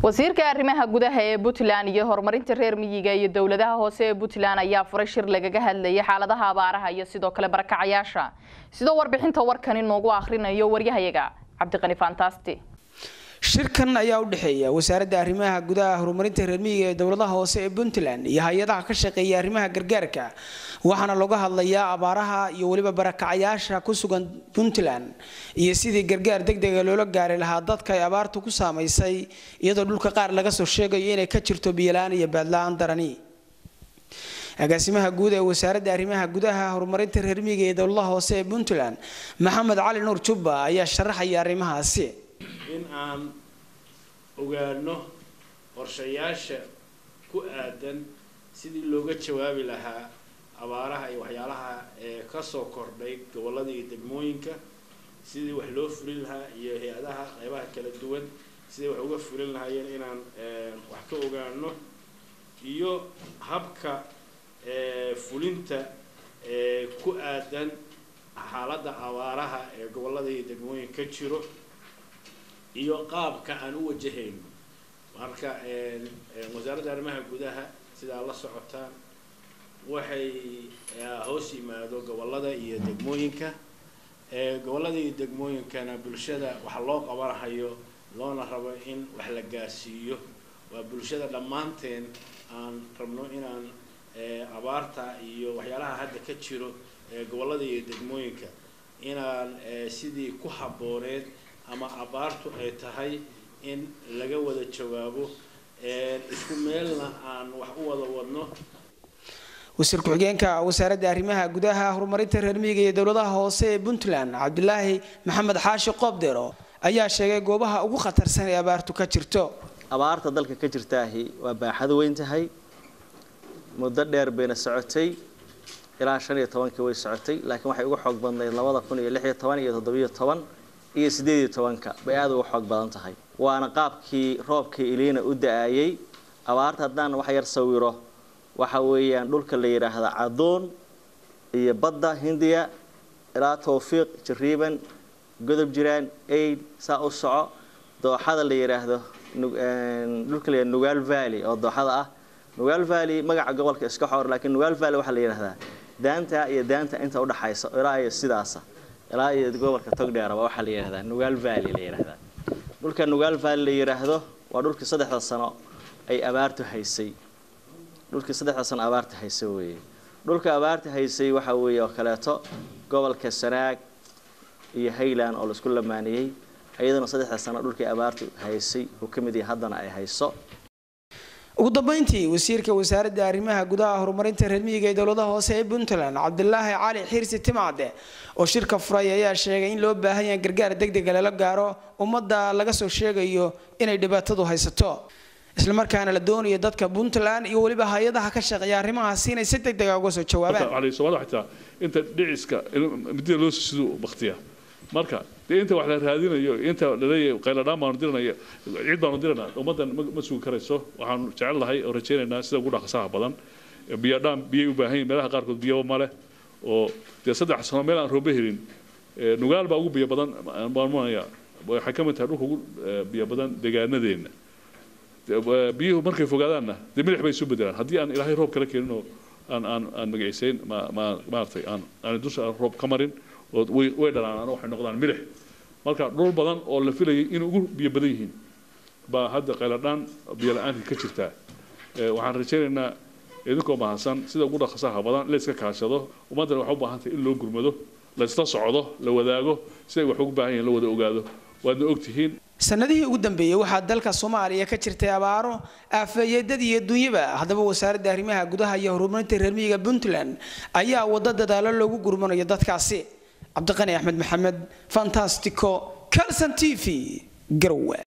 wasiirka arrimaha gudaha ee Puntland iyo horumarinta reer miyiga iyo dawladaha hoose ee Puntland ayaa furay shir lagaga hadlayay xaaladaha abaaraha iyo sidoo kale barakacayaasha sidoo warbixinta warkan inoogu akhrinayo waryahayaga Cabdiqani Fantastic shirkan ayaa u dhaxeeya wasaaradda arrimaha gudaha horumarinta reer miyiga ee dawladaha hoose ee Puntland iyo hay'adaha ka shaqeeya arrimaha gargaarka waxaana laga hadlayaa abaaraha iyo waliba barakacayaasha ku sugan Puntland iyo sidii gargaar degdeg ah loola gaari lahaa dadka ay abaartu ku saameysay iyadoo dhulka qaar laga soo sheegayo inay ka jirto biyo la'aan iyo baad la'aan darani agaasimaha guud ee wasaaradda arrimaha gudaha horumarinta reer miyiga ee dawladaha hoose ee Puntland Maxamed Cali Nuur Jubba ayaa sharaxaya arrimahaasi in aan ogaano qorshayaasha ku aadan sidii looga jawaabi lahaa abaaraha iyo waxyaalaha ka soo kordhay gobolada iyo degmooyinka sidii wax loo fulin lahaa iyo hay'adaha qaybaha kala duwan sidii wax uga fulin lahaayeen inaan wax ka ogaano iyo habka fulinta ku aadan xaaladda abaaraha ee gobolada iyo degmooyinka ka jiro iyo qaabka aan u wajahayno marka wasaaradda arrimaha gudaha sida la socotaan waxay hoos yimaado gobolada iyo degmooyinka gobolada iyo degmooyinkana bulshada waxa loo qabanayo loona rabo in wax la gaarsiiyo waa bulshada dhamaanteen aan rabno inaan abaarta iyo waxyaalaha hadda ka jiro gobolada iyo degmooyinka inaan sidii ku habooneed ama abaartu ay tahay in laga wada jawaabo isku meelna aan wax u wada wadno wasiir ku-xigeenka wasaaradda arrimaha gudaha horumarinta reer miyiga iyo dawladaha hoose ee Puntland Cabdulaahi Maxamed Xaashi Qobdero ayaa sheegay goobaha ugu khatarsan ee abaartu ka jirto abaarta dalka ka jirtaahi waa baaxad weyn tahay muddo dheer bayna socotay ilaa 15 way socotay laakiin waxay ugu xoog badnayd 2016 iyo 17 iyo 18 bay aad ugu xoog badan tahay waana qaabkii roobkii iliina u daayay abaarta haddaan wax yar sawiro waxa weeyaan dhulka la yiraahdo Cadoon iyo badda Hindiya ilaa Tawfiiq Jariiban Godob Jiraan Eid saa u soco dooxada la yiraahdo dhulka la Nugaal Valley oo dooxada ah Nugaal Valley magaca gobolka iska xoor laakiin Nugaal Valley waxa la yiraahdaa daanta inta u dhaxaysa ilaa iyo sidaasa ilaa iyo gobolka Togdheer waxa la yiraahdaa Nugaal Valley la yiraahdaa dhulka Nugaal Valley la yiraahdo waa dhulka 3 sano ay abaartu haysay dhulka 3 sano abaartu haysay weeye dhulka abaartu haysay waxa weeye oo kaleeto gobolka Sanaag iyo Highland oo la isku lamaaniyay ayadana 3 sano dhulka abaartu haysay oo kamid yahay haddana ay hayso ugu dambeyntii wasiirka wasaaradda arrimaha gudaha horumarinta reer miyiga ee dawladaha hoose ee Puntland Cabdulaahi Cali Xirsi Timaade oo shirka furay ayaa sheegay in loo baahan yahay gargaar degdeg ah la gaaro ummadda laga soo sheegayo inay dhibaatadu haysato isla markaana la doonayo dadka Puntland iyo waliba hay'adaha ka shaqeeya arrimahaasi inay si degdeg ah uga soo jawaabaan علي سؤال حتى أنت دعيسك بدي لوس سدو بختيا مركا أنت واحد هذين أنت لدي قيل رام نديرنا عيد نديرنا ومدة مسؤول كريسو وعن جعل هاي ورجينا الناس يقول لك صعب بدن بيادام بيوبهين ملها قارك بيو ماله وتصدق حسنا ملا روبهرين نقال بقول بيا بدن بارمانيا وحكمت هروح يقول بيا بدن دجاجنا دينا بيو مركي فوقادنا دي ملح بيسوب بدنا هدي أن إلهي روب كلا كأنه أن مجلسين ما أرتي أنا دوس روب كمرين ويدنا أنا روح نقدر ملح مركا رول بدن أو اللي فيه إنه يقول بيبديهين بهذا قيلان بيلان كشرته وعن رجالنا إذكم مع حسن سيدا قول خسارة بدن ليس كعشرة وما أدري وحب هانت إلا جرمده لا استصعده لو ذاقه سيدا وحب بعين لو ذا أجاده وأنا أكتهين sanadihii ugu dambeeyay waxa dalka Soomaaliya ka jirtay abaaro afayadad iyo dunyaba hadaba wasaaradda arrimaha gudaha iyo horumarinta reer miyiga Puntland ayaa wada dadaalo lagu gurmanayo dadkaasi Cabdiqani Axmed Maxamed Fantastico Kalsan TV Garowe